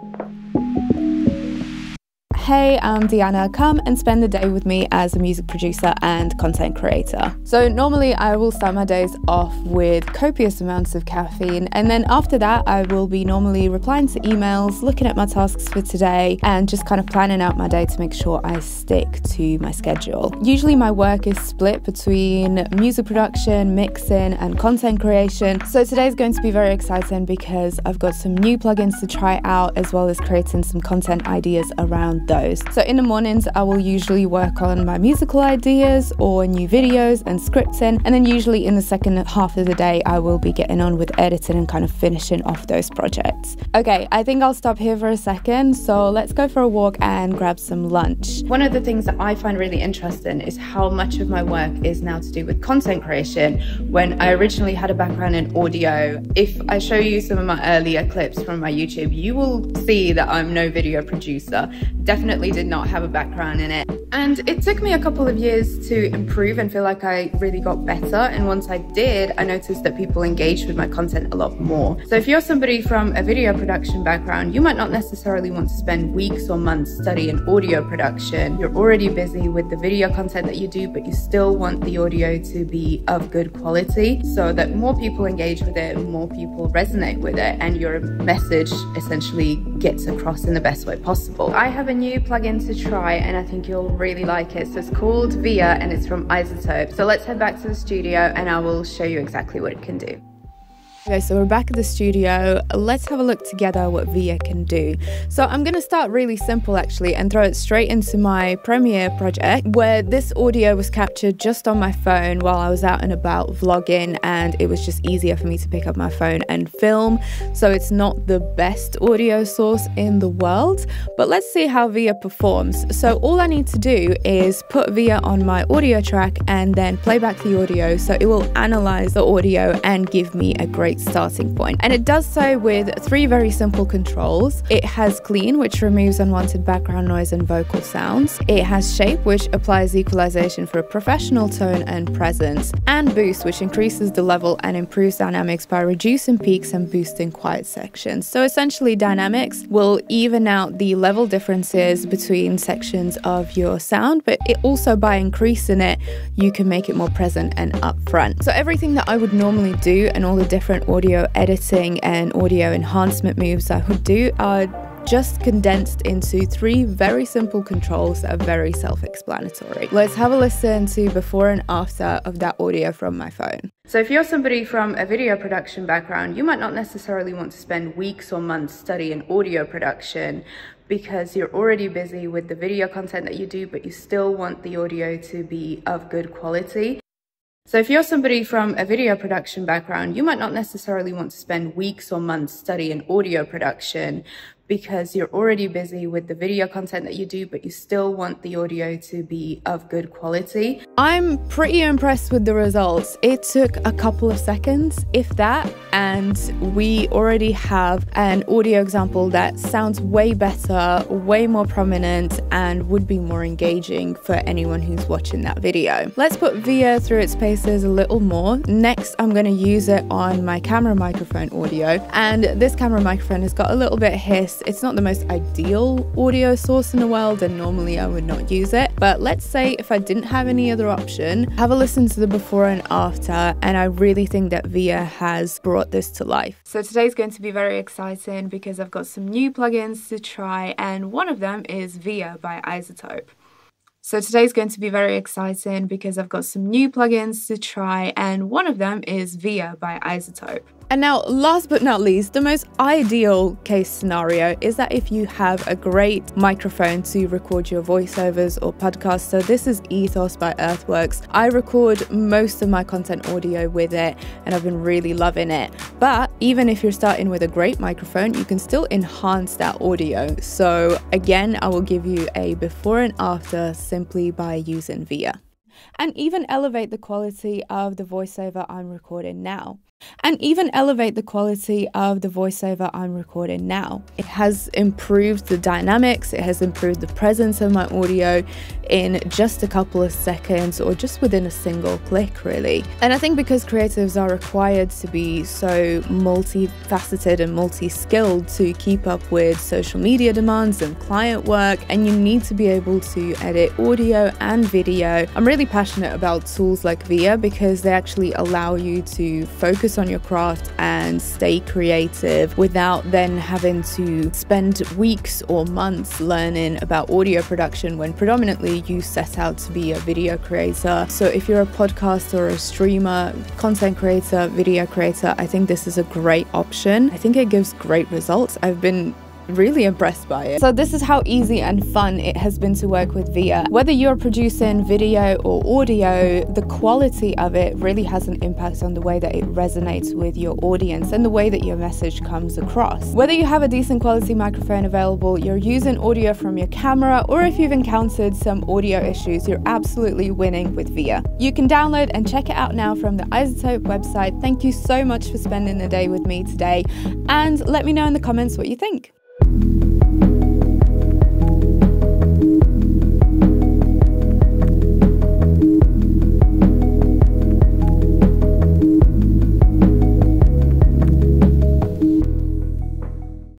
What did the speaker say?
Hey, I'm Deanna. Come and spend the day with me as a music producer and content creator. So normally I will start my days off with copious amounts of caffeine, and then after that I will be normally replying to emails, looking at my tasks for today, and just kind of planning out my day to make sure I stick to my schedule. Usually my work is split between music production, mixing, and content creation. So today's going to be very exciting because I've got some new plugins to try out, as well as creating some content ideas around those. So in the mornings, I will usually work on my musical ideas or new videos and scripting. And then usually in the second half of the day, I will be getting on with editing and kind of finishing off those projects. Okay, I think I'll stop here for a second. So let's go for a walk and grab some lunch. One of the things that I find really interesting is how much of my work is now to do with content creation, when I originally had a background in audio. If I show you some of my earlier clips from my YouTube, you will see that I'm no video producer. Definitely did not have a background in it. And it took me a couple of years to improve and feel like I really got better. And once I did, I noticed that people engaged with my content a lot more. So if you're somebody from a video production background, you might not necessarily want to spend weeks or months studying audio production. You're already busy with the video content that you do, but you still want the audio to be of good quality so that more people engage with it, more people resonate with it, and your message essentially gets across in the best way possible. I have a new plugin to try and I think you'll really like it. So it's called VEA and it's from iZotope. So let's head back to the studio and I will show you exactly what it can do. Okay, so we're back at the studio. Let's have a look together what VEA can do. So I'm going to start really simple actually and throw it straight into my Premiere project, where this audio was captured just on my phone while I was out and about vlogging, and it was just easier for me to pick up my phone and film. So it's not the best audio source in the world, but let's see how VEA performs. So all I need to do is put VEA on my audio track and then play back the audio, so it will analyze the audio and give me a great starting point. And it does so with 3 very simple controls. It has clean, which removes unwanted background noise and vocal sounds. It has shape, which applies equalization for a professional tone and presence, and boost, which increases the level and improves dynamics by reducing peaks and boosting quiet sections. So essentially dynamics will even out the level differences between sections of your sound, but it also, by increasing it, you can make it more present and upfront. So everything that I would normally do and all the different audio editing and audio enhancement moves I would do are just condensed into 3 very simple controls that are very self-explanatory. Let's have a listen to before and after of that audio from my phone. So if you're somebody from a video production background, you might not necessarily want to spend weeks or months studying audio production because you're already busy with the video content that you do, but you still want the audio to be of good quality. So if you're somebody from a video production background, you might not necessarily want to spend weeks or months studying audio production because you're already busy with the video content that you do, but you still want the audio to be of good quality. I'm pretty impressed with the results. It took a couple of seconds, if that, and we already have an audio example that sounds way better, way more prominent, and would be more engaging for anyone who's watching that video. Let's put VEA through its paces a little more. Next, I'm going to use it on my camera microphone audio, and this camera microphone has got a little bit of hiss. It's not the most ideal audio source in the world, and normally I would not use it, but let's say if I didn't have any other option, have a listen to the before and after, and I really think that VEA has brought this to life. So today's going to be very exciting because I've got some new plugins to try, and one of them is VEA by iZotope. So today's going to be very exciting because I've got some new plugins to try, and one of them is VEA by iZotope. And now, last but not least, the most ideal case scenario is that if you have a great microphone to record your voiceovers or podcasts. So this is Ethos by Earthworks. I record most of my content audio with it and I've been really loving it. But even if you're starting with a great microphone, you can still enhance that audio. So again, I will give you a before and after simply by using VEA. And even elevate the quality of the voiceover I'm recording now. and even elevate the quality of the voiceover I'm recording now. It has improved the dynamics, it has improved the presence of my audio in just a couple of seconds or just within a single click, really. And I think because creatives are required to be so multifaceted and multi-skilled to keep up with social media demands and client work, and you need to be able to edit audio and video, I'm really passionate about tools like VEA because they actually allow you to focus on your craft and stay creative without then having to spend weeks or months learning about audio production when predominantly you set out to be a video creator. So if you're a podcaster or a streamer, content creator, video creator, I think this is a great option. I think it gives great results. I've been really impressed by it. So this is how easy and fun it has been to work with VEA. Whether you're producing video or audio, the quality of it really has an impact on the way that it resonates with your audience and the way that your message comes across. Whether you have a decent quality microphone available, you're using audio from your camera, or if you've encountered some audio issues, you're absolutely winning with VEA. You can download and check it out now from the iZotope website. Thank you so much for spending the day with me today, and let me know in the comments what you think.